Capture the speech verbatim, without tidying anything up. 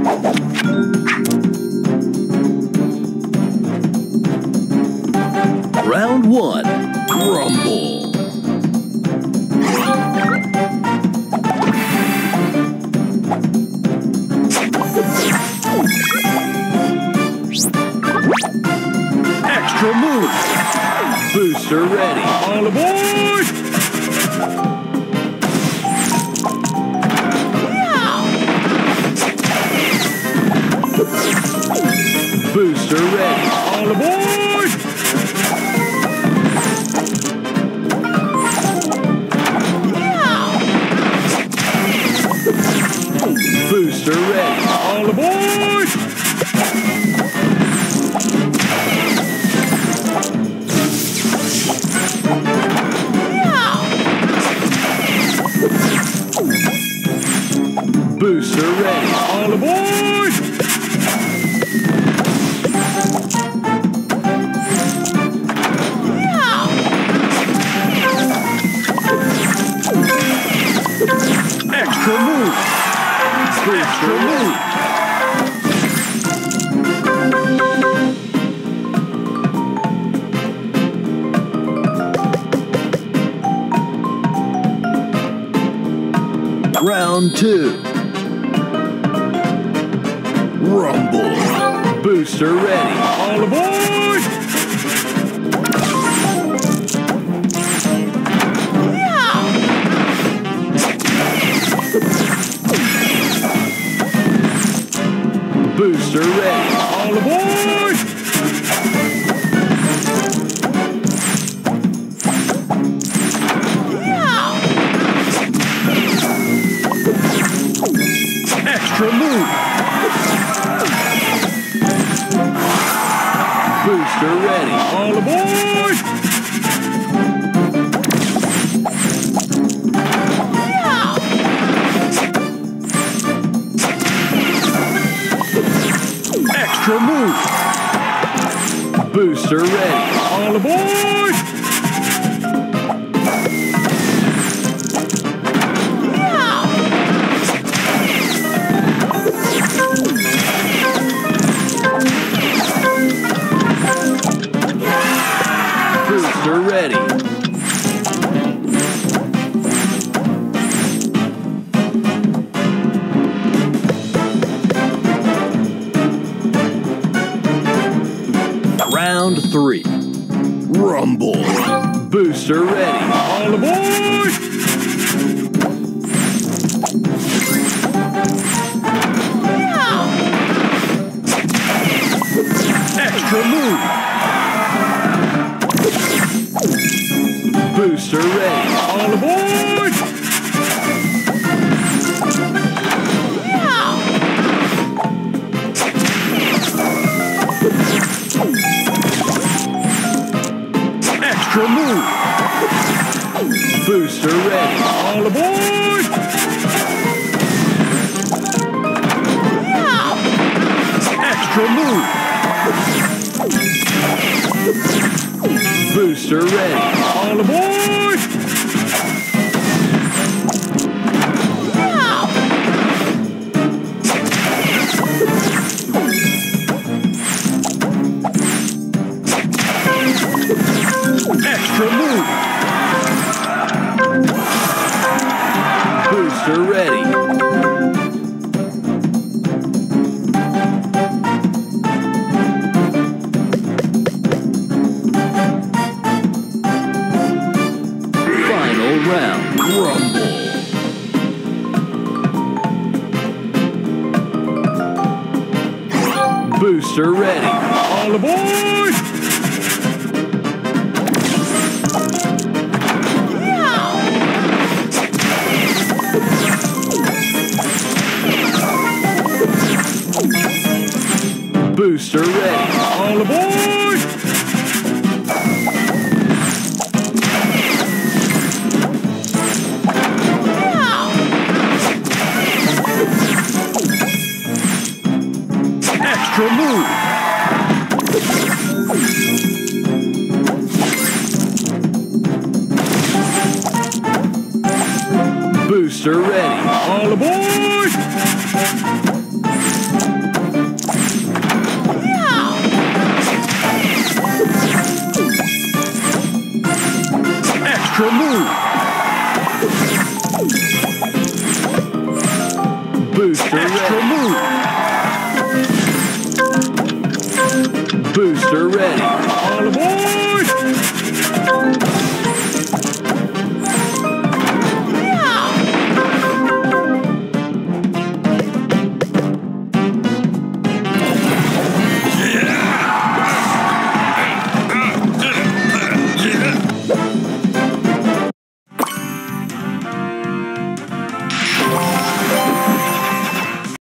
Round one, rumble. Extra move. Booster ready. All aboard! Booster ready. All aboard! Booster ready. All aboard! Booster ready. All aboard! Extra move. Extra move. Round two. Rumble. Booster ready. All aboard! Booster ready. All aboard! Extra move. Booster ready. All aboard! Extra move. Booster ready. All aboard! Booster ready. Round three. Rumble. Booster ready. All aboard! Extra move. Booster ready. All aboard! Extra move. Booster ready. All aboard! Extra move. Booster ready. All aboard! Extra move. Booster ready. Final round, rumble. Booster ready. All aboard! Booster ready. All aboard! Extra move. Booster ready. All aboard! Booster ready. Move.